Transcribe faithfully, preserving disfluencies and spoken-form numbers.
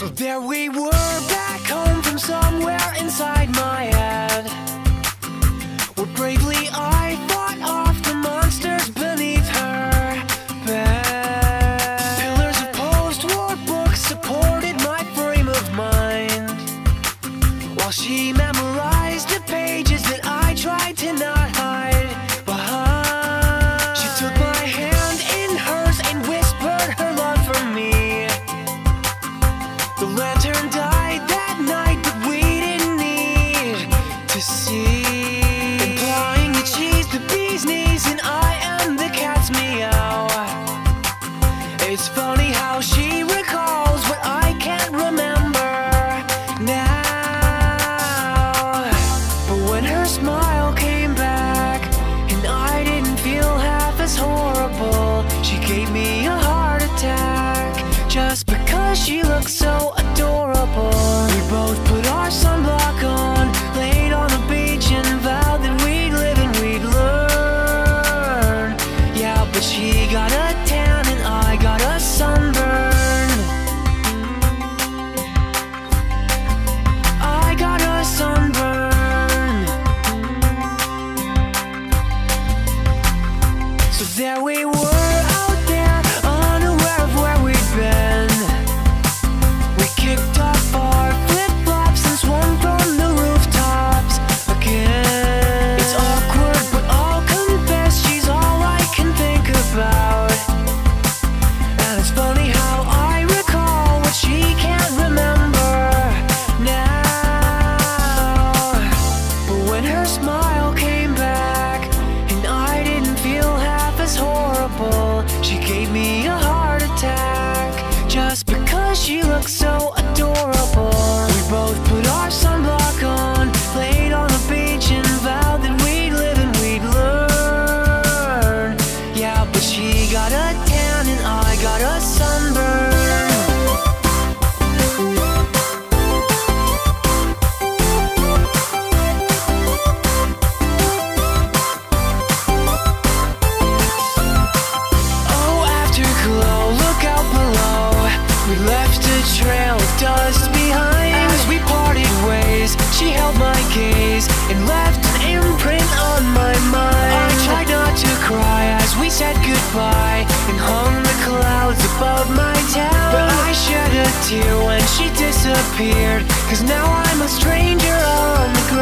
So there we were, back home from somewhere inside my head, where bravely I fought off the monsters beneath her bed. Pillars of post-war books supported my frame of mind, while she memorized the pages that I tried to not hide behind. She took my hand in hers and whispered her love for me. The lantern died that night, but we didn't need to see. Implying that she's the bee's knees and I am the cat's meow. It's funny how she recalls what I can't remember now. But when her smile came back and I didn't feel half as horrible, she gave me a heart attack just because she looked so adorable. We both put our sunblock on, laid on the beach and vowed that we'd live and we'd learn. Yeah, but she got a tan and I got a sunburn. I got a sunburn. So there we were out there, unaware of where we'd been. We kicked off our flip-flops and swung from the rooftops again. It's awkward, but I'll confess she's all I can think about. And it's funny how I recall what she can't remember now. But when her smile came back and I didn't feel half as horrible, she gave me a heart attack just because she looked so adorable. We both put our sunblock on, laid on the beach and vowed that we'd live and we'd learn. Yeah, but she got a tan and I got a sunburn. Oh, afterglow, look out below. We left a trail of dust behind. As we parted ways, she held my gaze and left an imprint on my mind. I tried not to cry as we said goodbye and hung the clouds above my town. But I shed a tear when she disappeared, 'cause now I'm a stranger on the ground.